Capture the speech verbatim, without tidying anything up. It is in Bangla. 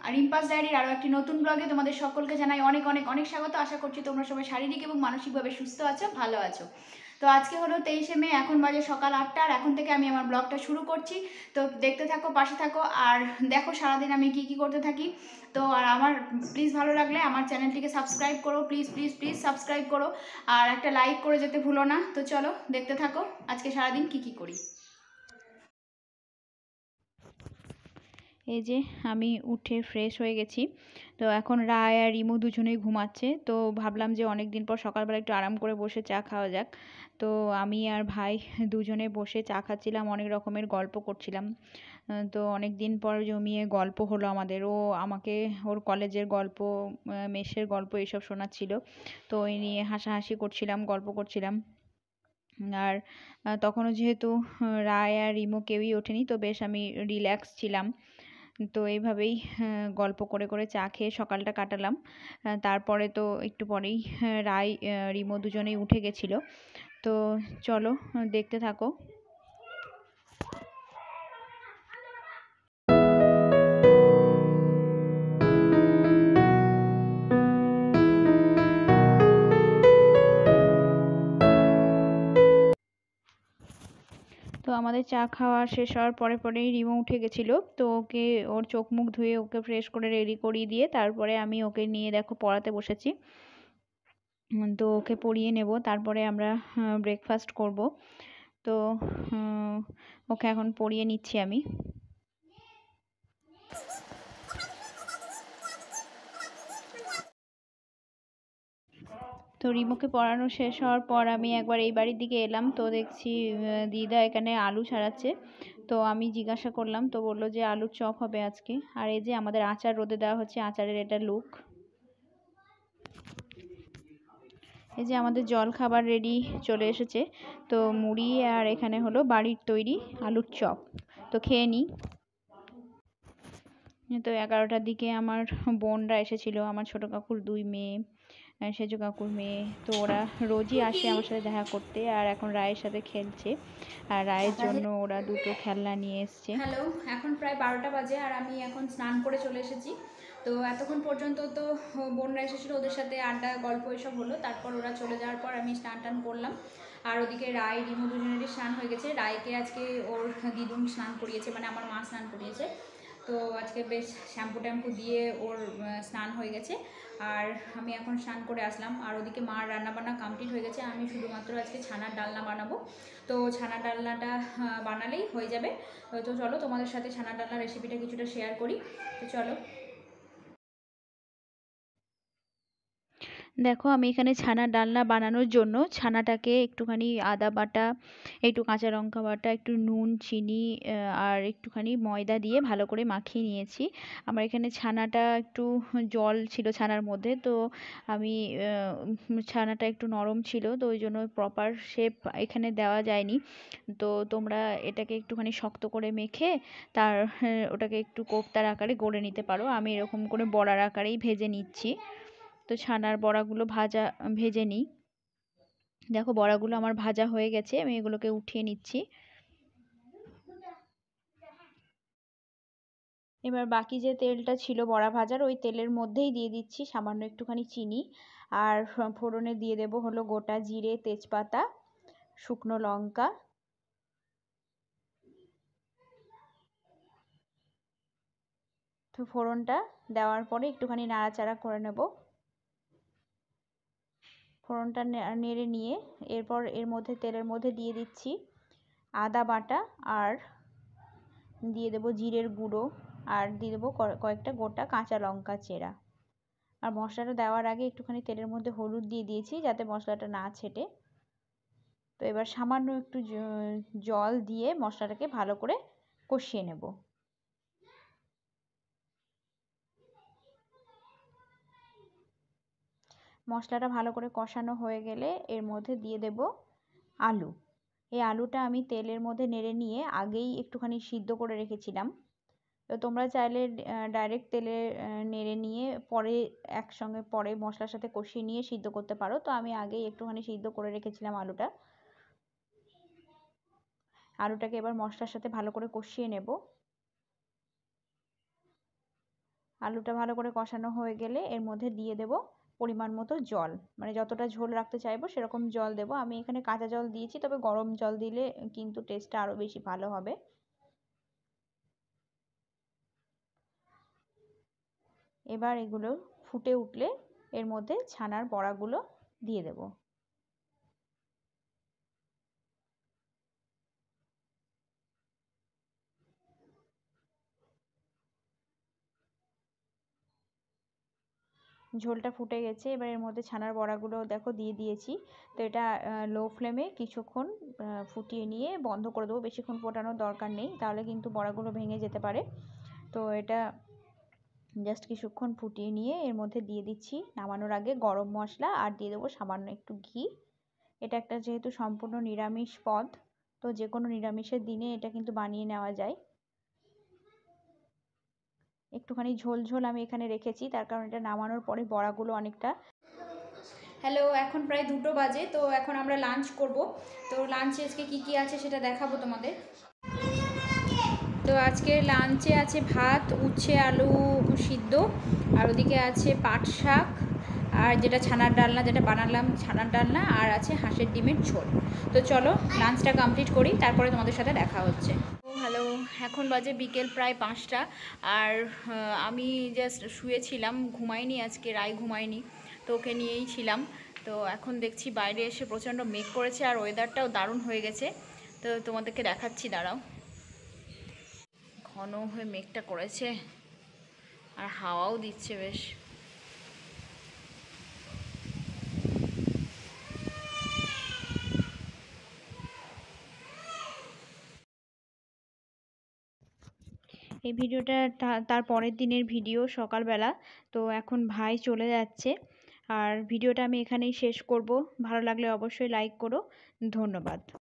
রিম্পাস ডায়েরির আরও একটি নতুন ব্লগে তোমাদের সকলকে জানাই অনেক অনেক অনেক স্বাগত। আশা করছি তোমরা সবাই শারীরিক এবং মানসিকভাবে সুস্থ আছো, ভালো আছো। তো আজকে হলো তেইশে মে, এখন বাজে সকাল আটটা, আর এখন থেকে আমি আমার ব্লগটা শুরু করছি। তো দেখতে থাকো, পাশে থাকো, আর দেখো সারাদিন আমি কি কি করতে থাকি। তো আর আমার প্লিজ ভালো লাগলে আমার চ্যানেলটিকে সাবস্ক্রাইব করো, প্লিজ প্লিজ প্লিজ সাবস্ক্রাইব করো, আর একটা লাইক করে যেতে ভুলো না। তো চলো দেখতে থাকো আজকে সারাদিন কি কি করি। এই যে আমি উঠে ফ্রেশ হয়ে গেছি। তো এখন রায় আর রিমু দুজনেই ঘুমাচ্ছে। তো ভাবলাম যে অনেক দিন পর সকালবেলা একটু আরাম করে বসে চা খাওয়া যাক। তো আমি আর ভাই দুজনে বসে চা খাচ্ছিলাম, অনেক রকমের গল্প করছিলাম। তো অনেক দিন পর জমিয়ে গল্প হলো আমাদের। ও আমাকে ওর কলেজের গল্প, মেসের গল্প এসব শোনাচ্ছিল। তো ওই নিয়ে হাসাহাসি করছিলাম, গল্প করছিলাম। আর তখনও যেহেতু রায় আর রিমু কেউই ওঠেনি, তো বেশ আমি রিল্যাক্স ছিলাম। তো এইভাবেই গল্প করে করে চা খেয়ে সকালটা কাটালাম। তারপরে তো একটু পরেই রায় রিমু দুজনেই উঠে গেছিলো। তো চলো দেখতে থাকো। তো আমাদের চা খাওয়া শেষ হওয়ার পরে পরেই রিমু উঠে গেছিলো। তো ওকে ওর চোখ মুখ ধুয়ে ওকে ফ্রেশ করে রেডি করিয়ে দিয়ে তারপরে আমি ওকে নিয়ে দেখো পড়াতে বসেছি। তো ওকে পড়িয়ে নেব, তারপরে আমরা ব্রেকফাস্ট করব। তো ওকে এখন পড়িয়ে নিচ্ছি আমি। তো রিমুকে পড়ানো শেষ হওয়ার পর আমি একবার এই বাড়ির দিকে এলাম। তো দেখছি দিদা এখানে আলু ছাড়াচ্ছে। তো আমি জিজ্ঞাসা করলাম, তো বললো যে আলুর চপ হবে আজকে। আর এই যে আমাদের আচার রোদে দেওয়া হচ্ছে, আচারের এটা লুক। এই যে আমাদের জল খাবার রেডি চলে এসেছে। তো মুড়ি আর এখানে হলো বাড়ির তৈরি আলুর চপ। তো খেয়ে নিই। তো এগারোটার দিকে আমার বোনরা এসেছিল, আমার ছোট কাকুর দুই মেয়ে, সেজো কাকুর মেয়ে। তো ওরা রোজই আসে আমার সাথে দেখা করতে, আর এখন রায়ের সাথে খেলছে। আর রায়ের জন্য ওরা দুটো খেলনা নিয়ে এসছে। হ্যালো, এখন প্রায় বারোটা বাজে, আর আমি এখন স্নান করে চলে এসেছি। তো এতক্ষণ পর্যন্ত তো বোনরা এসেছিলো, ওদের সাথে আড্ডা গল্প এসব হলো। তারপর ওরা চলে যাওয়ার পর আমি স্নান টান করলাম। আর ওদিকে রায় রিমু দুজনেরই স্নান হয়ে গেছে। রায়কে আজকে ওর দিদুন স্নান করিয়েছে, মানে আমার মা স্নান করিয়েছে। তো আজকে বেশ শ্যাম্পু ট্যাম্পু দিয়ে ওর স্নান হয়ে গেছে। আর আমি এখন স্নান করে আসলাম। আর ওদিকে মার রান্নাবান্না কমপ্লিট হয়ে গেছে। আমি শুধুমাত্র আজকে ছানার ডালনা বানাবো। তো ছানার ডালনাটা বানালেই হয়ে যাবে। তো চলো তোমাদের সাথে ছানার ডালনা রেসিপিটা কিছুটা শেয়ার করি। তো চলো। দেখো আমি এখানে ছানার ডালনা বানানোর জন্য ছানাটাকে একটুখানি আদা বাটা, একটু কাঁচা লঙ্কা বাটা, একটু নুন, চিনি আর একটুখানি ময়দা দিয়ে ভালো করে মাখিয়ে নিয়েছি। আমার এখানে ছানাটা একটু জল ছিল ছানার মধ্যে, তো আমি ছানাটা একটু নরম ছিল, তো ওই জন্য প্রপার শেপ এখানে দেওয়া যায়নি। তো তোমরা এটাকে একটুখানি শক্ত করে মেখে তার ওটাকে একটু কোফতার আকারে গড়ে নিতে পারো। আমি এরকম করে বড়ার আকারেই ভেজে নিচ্ছি। তো ছানার বড়াগুলো ভাজা ভেজে নিই। দেখো বড়াগুলো আমার ভাজা হয়ে গেছে, আমি এগুলোকে উঠিয়ে নিচ্ছি। এবার বাকি যে তেলটা ছিল বড়া ভাজার, ওই তেলের মধ্যেই দিয়ে দিচ্ছি সামান্য একটুখানি চিনি। আর ফোড়নে দিয়ে দেব হলো গোটা জিরে, তেজপাতা, শুকনো লঙ্কা। তো ফোড়নটা দেওয়ার পরে একটুখানি নাড়াচাড়া করে নেব। ফোড়নটা নেড়ে নিয়ে এরপর এর মধ্যে তেলের মধ্যে দিয়ে দিচ্ছি আদা বাটা, আর দিয়ে দেবো জিরের গুঁড়ো, আর দিয়ে দেবো কয়েকটা গোটা কাঁচা লঙ্কা চেরা। আর মশলাটা দেওয়ার আগে একটুখানি তেলের মধ্যে হলুদ দিয়ে দিয়েছি যাতে মশলাটা না ছেটে। তো এবার সামান্য একটু জল দিয়ে মশলাটাকে ভালো করে কষিয়ে নেব। মশলাটা ভালো করে কষানো হয়ে গেলে এর মধ্যে দিয়ে দেব আলু। এই আলুটা আমি তেলের মধ্যে নেড়ে নিয়ে আগেই একটুখানি সিদ্ধ করে রেখেছিলাম। তো তোমরা চাইলে ডাইরেক্ট তেলে নেড়ে নিয়ে পরে একসঙ্গে পরে মশলার সাথে কষিয়ে নিয়ে সিদ্ধ করতে পারো। তো আমি আগেই একটুখানি সিদ্ধ করে রেখেছিলাম আলুটা। আলুটাকে এবার মশলার সাথে ভালো করে কষিয়ে নেব। আলুটা ভালো করে কষানো হয়ে গেলে এর মধ্যে দিয়ে দেব পরিমাণ মতো জল, মানে যতটা ঝোল রাখতে চাইবো সেরকম জল দেব। আমি এখানে কাঁচা জল দিয়েছি, তবে গরম জল দিলে কিন্তু টেস্টটা আরও বেশি ভালো হবে। এবার এগুলো ফুটে উঠলে এর মধ্যে ছানার বড়াগুলো দিয়ে দেব। ঝোলটা ফুটে গেছে, এবার এর মধ্যে ছানার বড়াগুলো দেখো দিয়ে দিয়েছি। তো এটা লো ফ্লেমে কিছুক্ষণ ফুটিয়ে নিয়ে বন্ধ করে দেবো, বেশিক্ষণ ফোটানোর দরকার নেই, তাহলে কিন্তু বড়াগুলো ভেঙে যেতে পারে। তো এটা জাস্ট কিছুক্ষণ ফুটিয়ে নিয়ে এর মধ্যে দিয়ে দিচ্ছি নামানোর আগে গরম মশলা, আর দিয়ে দেবো সামান্য একটু ঘি। এটা একটা যেহেতু সম্পূর্ণ নিরামিষ পদ, তো যে কোনো নিরামিষের দিনে এটা কিন্তু বানিয়ে নেওয়া যায়। একটুখানি ঝোল ঝোল আমি এখানে রেখেছি, তার কারণ এটা নামানোর পরে বড়াগুলো অনেকটা। হ্যালো, এখন প্রায় দুটো বাজে, তো এখন আমরা লাঞ্চ করব। তো লাঞ্চে আজকে কী কী আছে সেটা দেখাবো তোমাদের। তো আজকে লাঞ্চে আছে ভাত, উচ্ছে আলু সিদ্ধ, আর ওদিকে আছে পাট শাক, আর যেটা ছানার ডালনা যেটা বানালাম ছানার ডালনা, আর আছে হাঁসের ডিমের ঝোল। তো চলো লাঞ্চটা কমপ্লিট করি, তারপরে তোমাদের সাথে দেখা হচ্ছে। হ্যালো, এখন বাজে বিকেল প্রায় পাঁচটা, আর আমি জাস্ট শুয়েছিলাম, ঘুমাইনি আজকে, রায় ঘুমায়নি, তো ওকে নিয়েই ছিলাম। তো এখন দেখছি বাইরে এসে প্রচণ্ড মেঘ করেছে, আর ওয়েদারটাও দারুণ হয়ে গেছে। তো তোমাদেরকে দেখাচ্ছি, দাঁড়াও। ঘন হয়ে মেঘটা করেছে আর হাওয়াও দিচ্ছে বেশ। এই ভিডিওটা তার পরের দিনের ভিডিও, সকালবেলা। তো এখন ভাই চলে যাচ্ছে, আর ভিডিওটা আমি এখানেই শেষ করব। ভালো লাগলে অবশ্যই লাইক করো। ধন্যবাদ।